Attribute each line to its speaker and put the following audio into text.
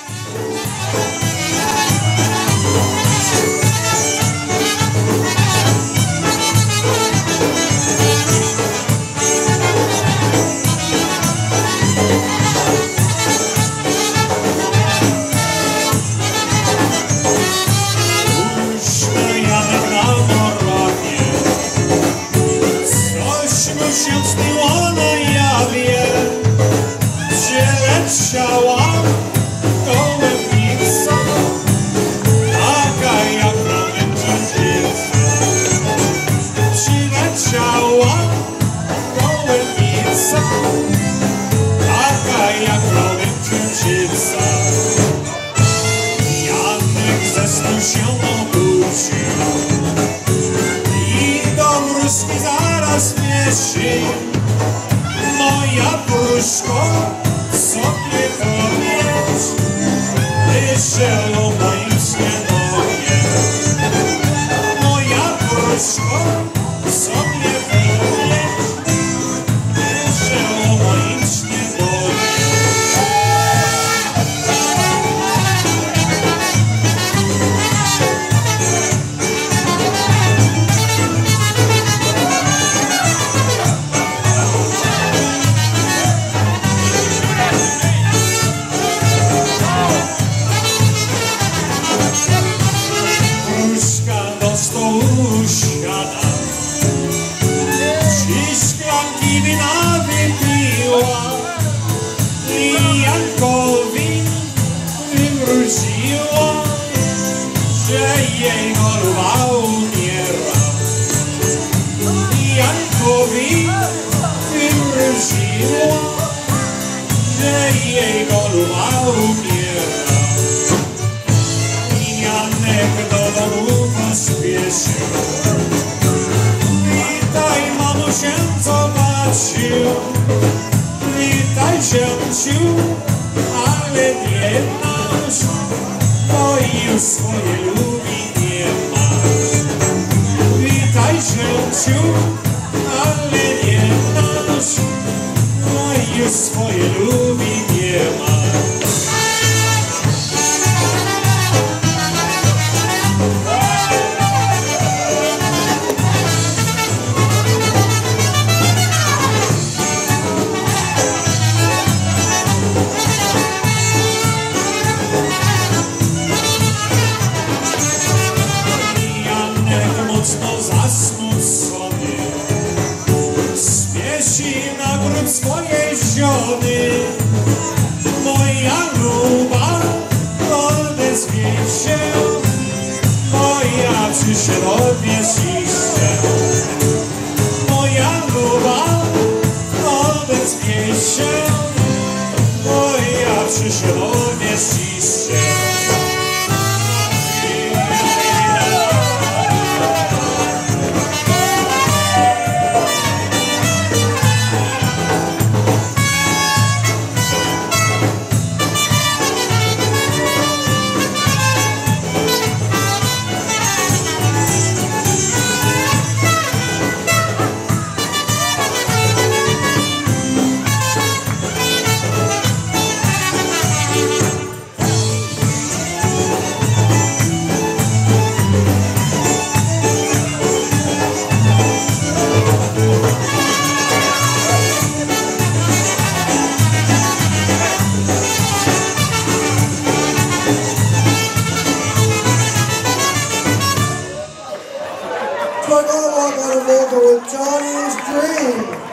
Speaker 1: Ciała gołębica, taka jak rodęczyca. Przyleciała gołębica, taka jak rodęczyca. Janek zesnął się obudził i do wróżki zaraz mieścił. Moja wróżko, sobie powiedz, myśl o moim śniadaniu. Moja wróżko, sobie powiedz, myśl o moim śniadaniu. Siada, 3 szklanki wina wypiła i Jankowi wywróciła, że jej goluba umiera. I Jankowi wywróciła, że jej goluba umiera. I Janek do domu pośpieszył. Witaj, mamusię, zobaczył. Witaj, zięciu, ale nie masz, bo już swoje lubi nie masz. Witaj, zięciu, ale nie masz, bo już swoje lubi nie masz. Mocno zasmucony spieszy na grób swojej żony. Moja luba, odezwij się, bo ja przyszedł obieściście. Moja luba, odezwij się, bo ja przyszedł obieściście.
Speaker 2: We're going to walk out of vocal with Johnny's Dream.